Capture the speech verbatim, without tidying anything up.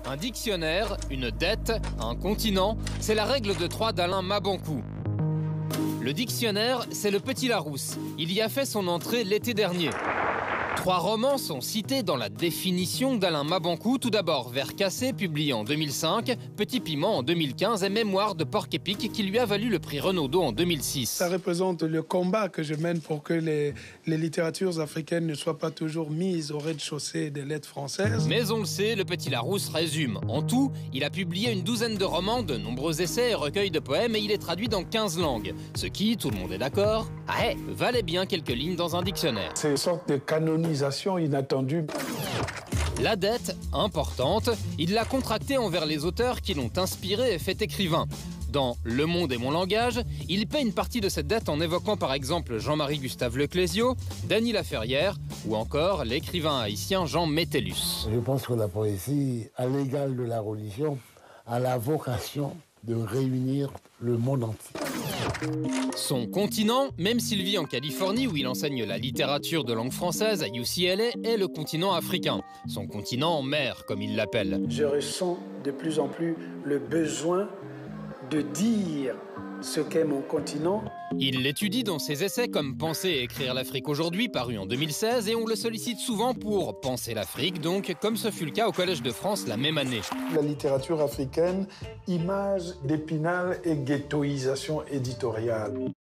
Un dictionnaire, une dette, un continent, c'est la règle de trois d'Alain Mabankou. Le dictionnaire, c'est le Petit Larousse. Il y a fait son entrée l'été dernier. Trois romans sont cités dans la définition d'Alain Mabankou. Tout d'abord, Vers cassé, publié en deux mille cinq, Petit piment en deux mille quinze et Mémoire de porc épic qui lui a valu le prix Renaudot en deux mille six. Ça représente le combat que je mène pour que les, les littératures africaines ne soient pas toujours mises au rez-de-chaussée des lettres françaises. Mais on le sait, le Petit Larousse résume. En tout, il a publié une douzaine de romans, de nombreux essais et recueils de poèmes et il est traduit dans quinze langues. Ce qui, tout le monde est d'accord, ah, valait bien quelques lignes dans un dictionnaire. C'est une sorte de canonisation inattendue. La dette, importante, il l'a contractée envers les auteurs qui l'ont inspiré et fait écrivain. Dans Le Monde et mon langage, il paie une partie de cette dette en évoquant par exemple Jean-Marie Gustave Leclésio, Dany Laferrière ou encore l'écrivain haïtien Jean Métellus. Je pense que la poésie, à l'égal de la religion, a la vocation de réunir le monde entier. Son continent, même s'il vit en Californie où il enseigne la littérature de langue française à U C L A, est le continent africain. Son continent mère, comme il l'appelle. Je ressens de plus en plus le besoin de dire ce qu'est mon continent. Il l'étudie dans ses essais comme Penser et écrire l'Afrique aujourd'hui, paru en deux mille seize, et on le sollicite souvent pour penser l'Afrique, donc, comme ce fut le cas au Collège de France la même année. La littérature africaine, image d'Épinal et ghettoisation éditoriale.